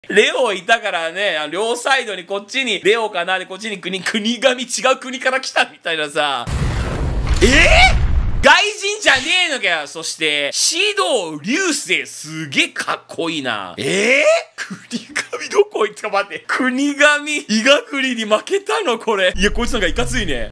レオいたからね、両サイドにこっちにレオかな、でこっちに国神違う国から来たみたいなさ。外人じゃねえのかよ。そして、シド流星すげえかっこいいな。国神どこ行ったか待って。国神、イガクリに負けたのこれ。いや、こいつなんかいかついね。